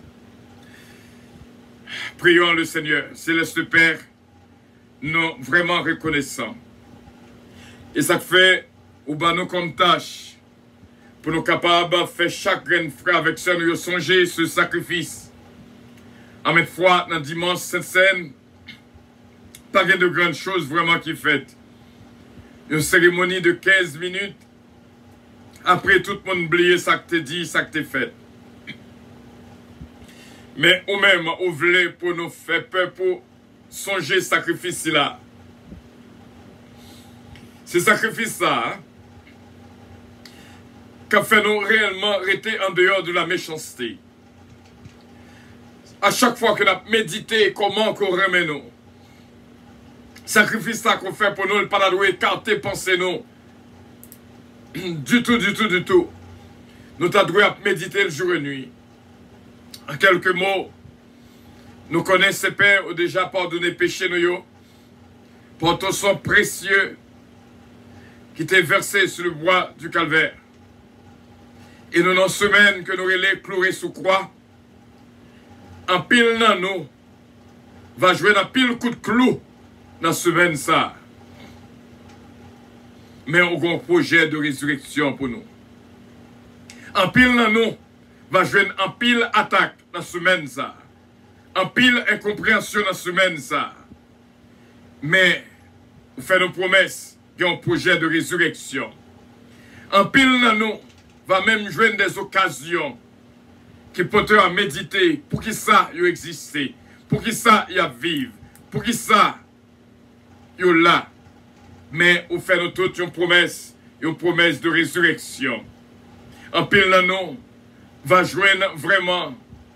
Prions le Seigneur. Céleste Père, nous vraiment reconnaissants. Et ça fait, ou ben nous comme tâche, pour nous capables de faire chaque grain frère avec ça, nous songer ce sacrifice. En même fois, dans dimanche cette scène, pas de grandes choses vraiment qui fait. Une cérémonie de quinze minutes. Après, tout le monde oublie ça que t'es dit, ça que t'es fait. Mais ou même, ou voulez pour nous faire peur, pour songer sacrifice là. Ce sacrifice là, hein, qui fait nous réellement rester en dehors de la méchanceté. À chaque fois que nous avons médité comment qu'on remet nous. Sacrifice ça qu'on fait pour nous, le pas doit écarter pensée nous. Du tout, du tout, du tout. Nous t'avons méditer le jour et nuit. En quelques mots, nous connaissons Père ont déjà pardonné péché nous, pour ton sang précieux qui t'est versé sur le bois du calvaire. Et nous, dans la semaine que nous relais cloués sous croix, en pile dans nous, va jouer dans pile coup de clou dans la semaine ça. Mais on a un projet de résurrection pour nous. En pile dans nous, va jouer en pile attaque dans la semaine ça. En pile incompréhension dans la semaine ça. Mais, on fait nos promesses, il y a un projet de résurrection. En pile dans nous, va même jouer des occasions qui peuvent à méditer pour qui ça y existe, pour qui ça y a vivre, pour qui ça y a là. Mais on fait nous toutes une promesse, une promesse de résurrection. En pile dans nous, va joindre vraiment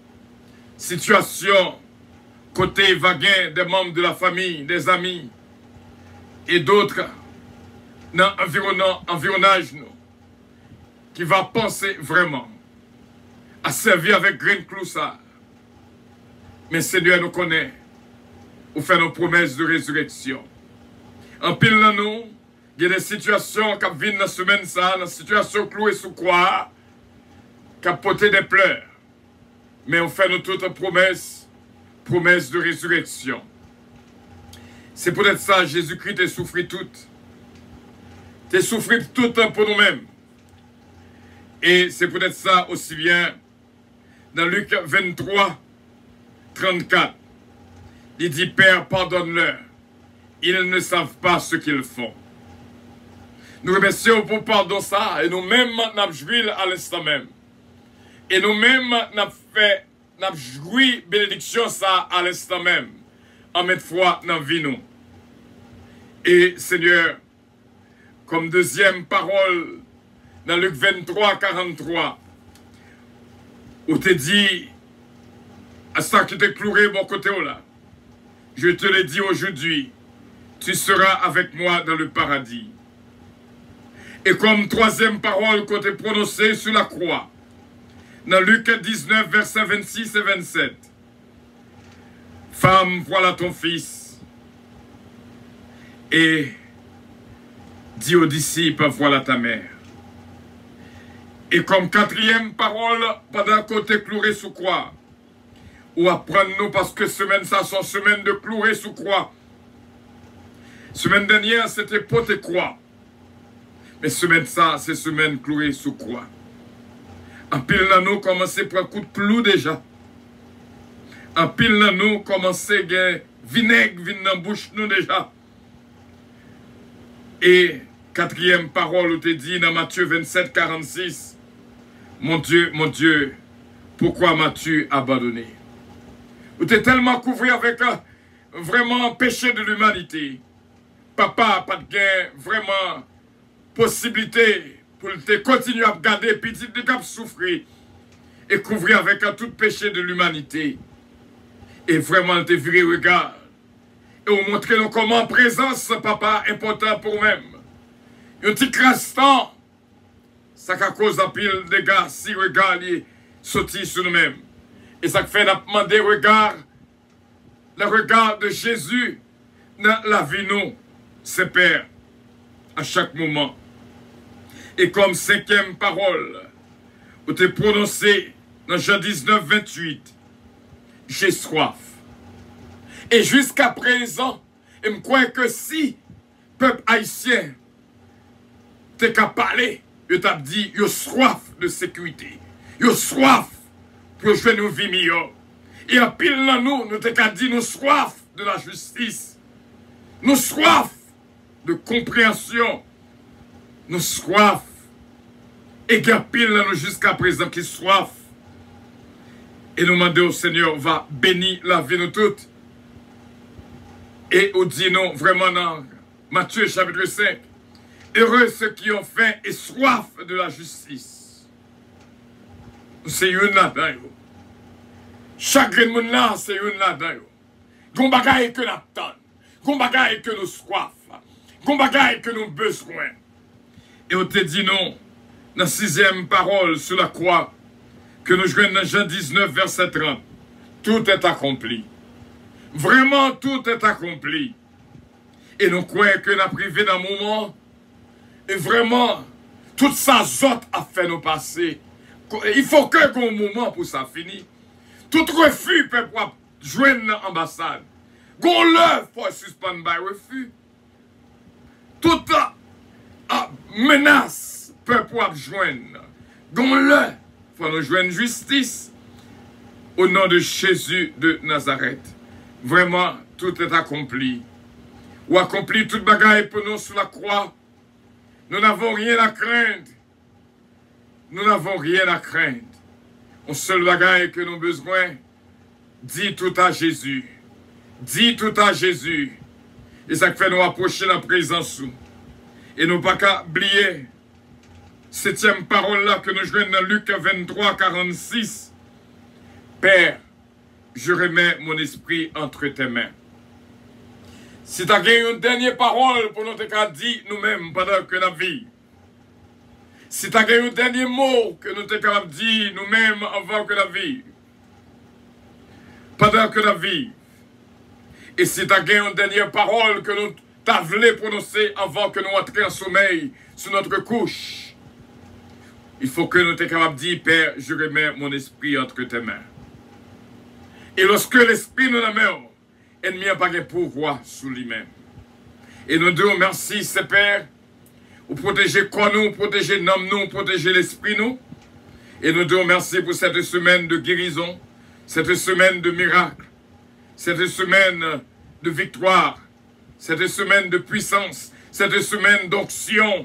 situation côté vaguin des membres de la famille, des amis et d'autres dans l'environnage nous qui va penser vraiment à servir avec grain clou ça. Mais Seigneur nous connaît ou fait nos promesses de résurrection. En pile dans nous, il y a des situations qui viennent dans la semaine ça, dans situation clouée sous croix, qui a porté des pleurs. Mais on fait nous toutes promesses, promesses de résurrection. C'est peut-être ça, Jésus-Christ t'a souffert tout. T'as souffert tout pour nous-mêmes. Et c'est peut-être ça aussi bien dans Luc vingt-trois, trente-quatre. Il dit, Père, pardonne-leur. Ils ne savent pas ce qu'ils font. Nous remercions pour pardon ça, et nous-mêmes, nous avons joui à l'instant même. Et nous-mêmes, nous avons fait, nous avons joui bénédiction ça à l'instant même, en même fois dans la vie nous. Et Seigneur, comme deuxième parole, dans Luc vingt-trois, quarante-trois, où tu dit, à ça qui t'es cloué mon côté là, je te l'ai dit aujourd'hui, tu seras avec moi dans le paradis. Et comme troisième parole qu'on t'a prononcée sur la croix, dans Luc dix-neuf, versets vingt-six et vingt-sept. Femme, voilà ton fils. Et dis aux disciples, voilà ta mère. Et comme quatrième parole, pendant qu'on t'est cloué sous croix, ou apprendre-nous parce que semaine ça, sont semaine de clouer sous croix. Semaine dernière, c'était pote croix. Mais semaine ça, c'est semaine clouée sous croix. En pile dans nous, commencer par un coup de clou déjà. En pile dans nous, commencer à gagner vinaigre, vin dans la bouche nous déjà. Et quatrième parole, où te dit dans Matthieu vingt-sept, quarante-six, mon Dieu, mon Dieu, pourquoi m'as-tu abandonné? Où t'es tellement couvert avec un vraiment péché de l'humanité. Papa, pas de gain, vraiment possibilité pour te continuer à garder petit de cap souffrir et couvrir avec un tout péché de l'humanité. Et vraiment te virer regard. Et vous montrer nous comment présence, papa, important pour nous-mêmes. Un petit crastant, ça a cause un pile de dégâts si regard est sorti sur nous-mêmes. Et ça fait demander regard, le regard de Jésus dans la vie nous, ses pères, à chaque moment. Et comme cinquième parole, où tu es prononcé dans Jean dix-neuf, vingt-huit, j'ai soif. Et jusqu'à présent, je me crois que si peuple haïtien t'es qu'à parler, je t'ai dit, il a soif de sécurité, il a soif pour jouer nos vies meilleures. Et en pile dans nous, nous t'es qu'à dire, nous soif de la justice, nous soif de compréhension, nous soif, et qu'il y a pile dans nous jusqu'à présent qui soif. Et nous demandons au Seigneur, va bénir la vie de nous toutes. Et on dit non, vraiment dans Matthieu chapitre cinq, heureux ceux qui ont faim et soif de la justice. C'est une là-dedans. Chaque monde là, c'est une là-dedans. Gon bagaille que nous attendons, gon bagaille que nous soif, gon bagaille que nous besoin. Et on te dit non, dans la sixième parole sur la croix, que nous jouons dans Jean dix-neuf, verset trente. Tout est accompli. Vraiment, tout est accompli. Et nous croyons que nous avons privé d'un moment. Et vraiment, toute sa zote a fait nous passer. Il faut que un moment pour ça finisse. Tout refus peut joindre l'ambassade. Gon l'œuvre pour suspendre le refus. Toute uh, menace peut joindre. Gon l'œuvre pour nous joindre justice. Au nom de Jésus de Nazareth. Vraiment, tout est accompli. Ou accompli toute bagaille pour nous sur la croix. Nous n'avons rien à craindre. Nous n'avons rien à craindre. Un seul bagaille que nous avons besoin, dis tout à Jésus. Dis tout à Jésus. Et ça fait nous approcher la présence. Et nous pas qu'à oublier. Septième parole là que nous jouons dans Luc vingt-trois, quarante-six. Père, je remets mon esprit entre tes mains. Si tu as une dernière parole pour nous te dire nous-mêmes pendant que la vie. Si tu as un dernier mot que nous te dire nous-mêmes avant que la vie. Pendant que la vie. Et si tu as une dernière parole que nous t'avons prononcer avant que nous entrions en sommeil sur notre couche. Il faut que nous te dire, Père, je remets mon esprit entre tes mains. Et lorsque l'esprit nous la met, l'ennemi n'a pas de pouvoir sous lui-même. Et nous disons merci, c'est Père, pour protéger quoi nous, protéger l'homme nous, protéger l'esprit nous. Et nous disons merci pour cette semaine de guérison, cette semaine de miracle, cette semaine de victoire, cette semaine de puissance, cette semaine d'onction.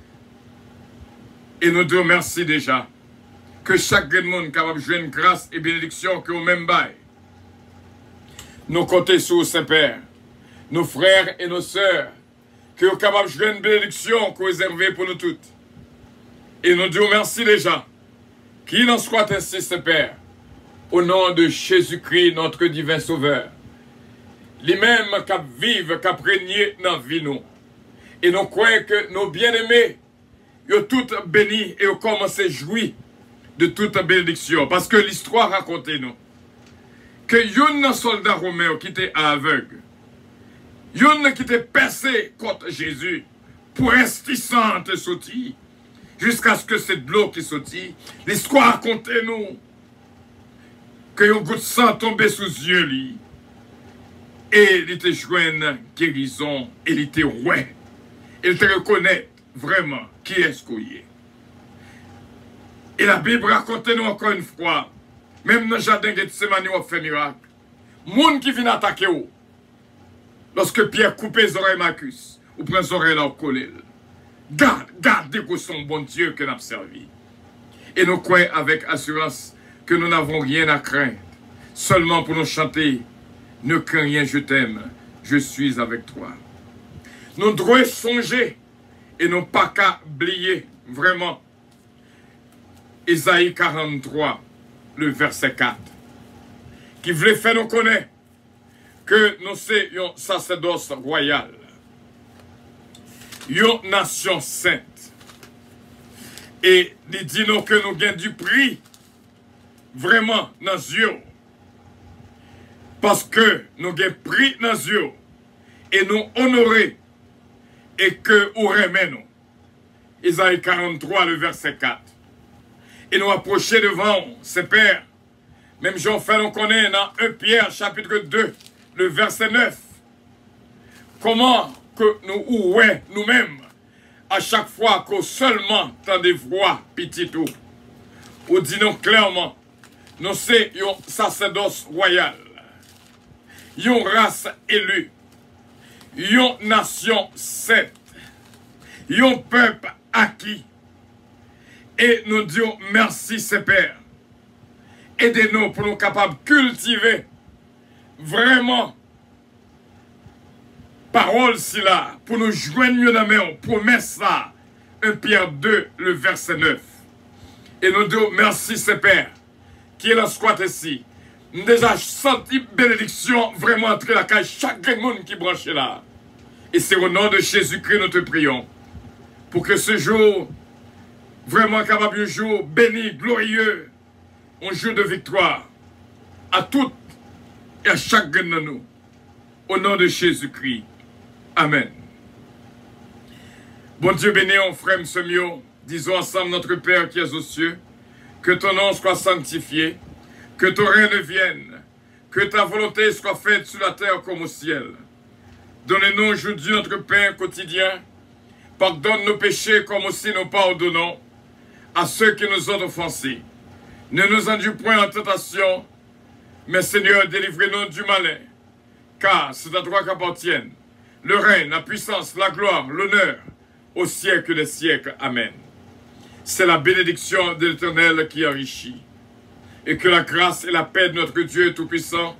Et nous disons merci déjà, que chaque monde capable de jouer une grâce et bénédiction que au même bail. Nous comptons sur Saint-Père, nos frères et nos sœurs, qui sont capables de jouer une bénédiction qu'on réservée pour nous toutes. Et nous disons merci déjà. Qu'il en soit ainsi, Saint-Père, au nom de Jésus-Christ, notre divin Sauveur. Les mêmes qui vivent, qui régné dans la vie, nous. Et nous croyons que nos bien-aimés, ils ont toutes béni et ont commencé à jouir de toute bénédiction. Parce que l'histoire raconte nous que un soldat romain qui était aveugle, un qui était percé contre Jésus, pour insistante sortir, jusqu'à ce que c'est de l'eau qui sortit. L'histoire raconte nous que un goutte de sang tombait sous les yeux lui. Et il était joint guérison, et il était roi. Il te reconnaît vraiment qui est-ce qu'il est. Et la Bible raconte nous encore une fois, même dans le jardin de Gethsemane, on fait miracle. Monde qui vient attaquer vous, lorsque Pierre coupe les oreilles Marcus, ou prend les oreilles là au coller. Garde, gardez que son bon Dieu que nous avons servi. Et nous croyons avec assurance que nous n'avons rien à craindre, seulement pour nous chanter. Ne crains rien, je t'aime, je suis avec toi. Nous devons songer et non pas qu'à oublier, vraiment. Isaïe quarante-trois, le verset quatre, qui voulait faire nous connaître que nous sommes un sacerdoce royal, une nation sainte. Et il dit nous que nous gagnons du prix, vraiment, dans les yeux. Parce que nous avons pris dans les yeux et nous honorer et que nous remenons. Isaïe quarante-trois, le verset quatre. Et nous approcher devant ses pères. Même Jean fait nous connaît dans un Pierre, chapitre deux, le verset neuf. Comment que nous ouvrons nous-mêmes à chaque fois que seulement dans des voix petites ou. Ou disons clairement, nous sommes un sacerdoce royal. Une race élue, une nation sainte, un peuple acquis. Et nous disons merci, Seigneur. Aidez-nous pour nous capables de cultiver vraiment parole si là, pour nous joindre dans la main, promesse là, un Pierre deux, le verset neuf. Et nous disons merci, Seigneur, qui est la squat ici. Nous déjà senti bénédiction vraiment entrer la cage chaque monde qui branche là. Et c'est au nom de Jésus-Christ nous te prions. Pour que ce jour, vraiment capable un jour béni, glorieux, un jour de victoire. À toutes et à chacun de nous. Au nom de Jésus-Christ. Amen. Bon Dieu béni, on frère Semio. Disons ensemble notre Père qui est aux cieux. Que ton nom soit sanctifié. Que ton règne vienne, que ta volonté soit faite sur la terre comme au ciel. Donnez-nous aujourd'hui notre pain quotidien. Pardonne nos péchés comme aussi nous pardonnons à ceux qui nous ont offensés. Ne nous induis point en tentation, mais Seigneur, délivrez-nous du malin. Car c'est à toi qu'appartiennent le règne, la puissance, la gloire, l'honneur, au siècle des siècles. Amen. C'est la bénédiction de l'Éternel qui enrichit. Et que la grâce et la paix de notre Dieu Tout-Puissant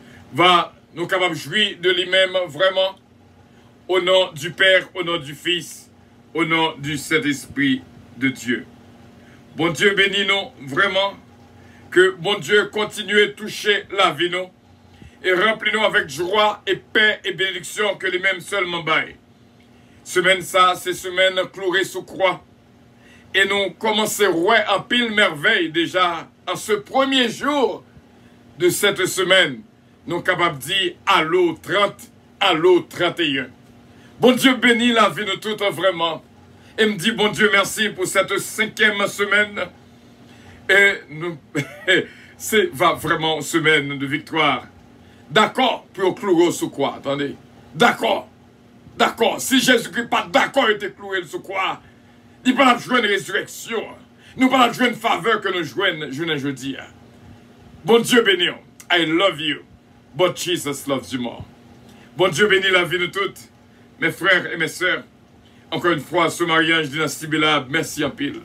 va nous capables de jouir de lui-même vraiment au nom du Père, au nom du Fils, au nom du Saint-Esprit de Dieu. Bon Dieu bénis-nous vraiment, que bon Dieu continue à toucher la vie nous et remplis-nous avec joie et paix et bénédiction que lui-même seulement baille. Semaine ça, c'est semaine clouée sous croix. Et nous commençons ouais, en pile merveille déjà en ce premier jour de cette semaine. Nous sommes capables de dire allô trente, allô trente et un. Bon Dieu bénit la vie de toutes vraiment. Et me dit bon Dieu merci pour cette cinquième semaine. Et nous, c'est va vraiment une semaine de victoire. D'accord pour clouer sous quoi, attendez. D'accord, d'accord. Si Jésus-Christ n'est pas d'accord, il était cloué sous quoi. Il ne peut pas jouer une résurrection. Nous ne pouvons pas jouer une faveur que nous jouons jeudi. Bon Dieu béni. I love you. But Jesus loves you more. Bon Dieu bénit la vie de toutes. Mes frères et mes sœurs. Encore une fois, ce mariage dynastie Bélab, merci en pile.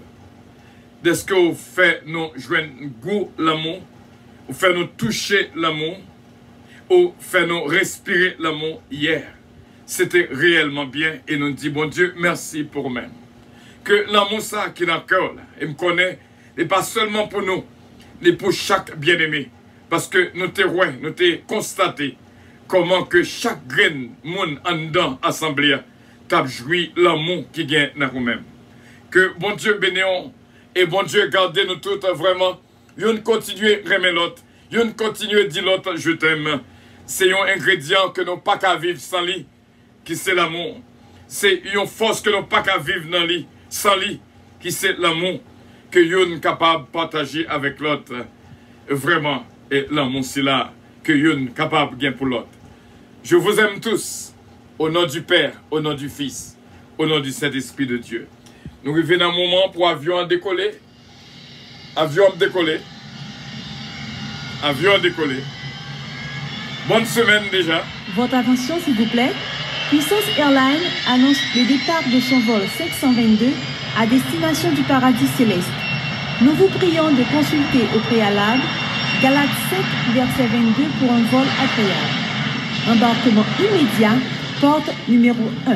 Dès que vous faites nous joindre goût l'amour, vous faites nous toucher l'amour, vous faites nous respirer l'amour hier. C'était réellement bien et nous dit bon Dieu, merci pour vous-même. Que l'amour ça qui est dans le cœur, et me connaît, n'est pas seulement pour nous, mais pour chaque bien-aimé. Parce que nous t'avons nous t'avons constaté comment que chaque graine, monde en dedans, assemblée, t'a joui l'amour qui gagne dans vous-même. Que bon Dieu bénisse et bon Dieu garde nous toutes vraiment. Yon continue à aimer l'autre. Yon continue à dire l'autre je t'aime. C'est un ingrédient que nous pas qu'à vivre sans lui, qui c'est l'amour. C'est une force que nous pas qu'à vivre dans lui, sans lui, qui c'est l'amour que yon capable de partager avec l'autre. Vraiment, et l'amour c'est là que yon capable de gagner pour l'autre. Je vous aime tous, au nom du Père, au nom du Fils, au nom du Saint-Esprit de Dieu. Nous revenons un moment pour avion à décoller. Avion à décoller. Avion à décoller. Bonne semaine déjà. Votre attention s'il vous plaît. Puissance Airlines annonce le départ de son vol cinq cent vingt-deux à destination du paradis céleste. Nous vous prions de consulter au préalable Galates sept, verset vingt-deux pour un vol agréable. Embarquement immédiat, porte numéro un.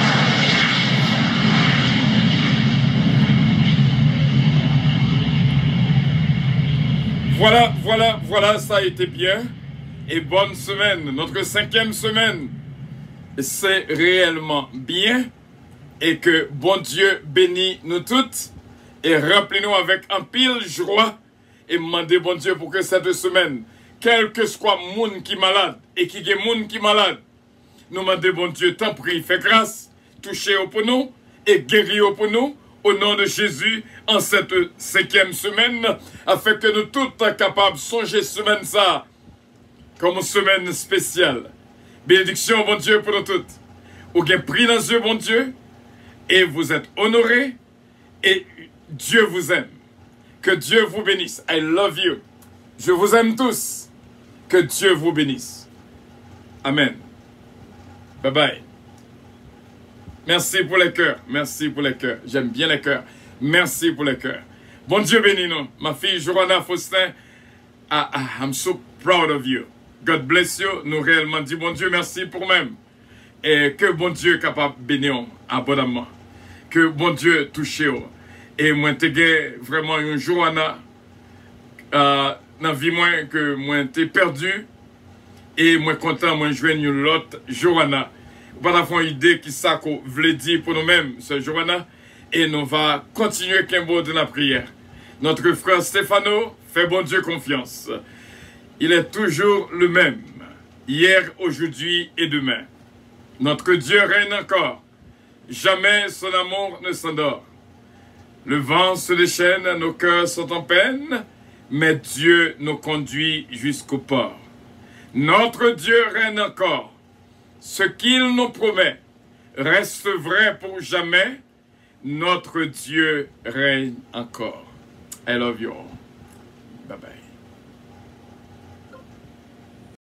Voilà, voilà, voilà, ça a été bien. Et bonne semaine. Notre cinquième semaine, c'est réellement bien. Et que bon Dieu bénisse nous toutes. Et remplis-nous avec un pile joie. Et demandez bon Dieu pour que cette semaine, quel que soit le monde qui est malade, et qui est monde qui est malade, nous demandons bon Dieu, t'en prie, fais grâce, touchez au pour nous, et guéris au pour nous, au nom de Jésus, en cette cinquième semaine, afin que nous tous soyons capables de songer semaine ça, comme une semaine spéciale. Bénédiction, bon Dieu, pour nous toutes. Vous avez pris dans Dieu, bon Dieu, et vous êtes honorés, et Dieu vous aime. Que Dieu vous bénisse. I love you. Je vous aime tous. Que Dieu vous bénisse. Amen. Bye bye. Merci pour les cœurs. Merci pour les cœurs. J'aime bien les cœurs. Merci pour les cœurs. Bon Dieu bénisse nous. Ma fille Joanna Faustin, I, I, I'm so proud of you. God bless you. Nous réellement dit bon Dieu merci pour même. Et que bon Dieu est capable de bénir abondamment. Que bon Dieu touche. Et moi, j'ai vraiment une Joanna euh, dans la vie moi, que moi, j'ai perdu. Et moi, content, moi, je joindre l'autre Joanna. Vous avez une idée qui ça qu'on voulait dire pour nous-mêmes, ce Joanna. Et nous va continuer Kimbo de la prière. Notre frère Stéphano fait bon Dieu confiance. Il est toujours le même, hier, aujourd'hui et demain. Notre Dieu règne encore. Jamais son amour ne s'endort. Le vent se déchaîne, nos cœurs sont en peine, mais Dieu nous conduit jusqu'au port. Notre Dieu règne encore. Ce qu'il nous promet reste vrai pour jamais. Notre Dieu règne encore. I love you all. Bye bye.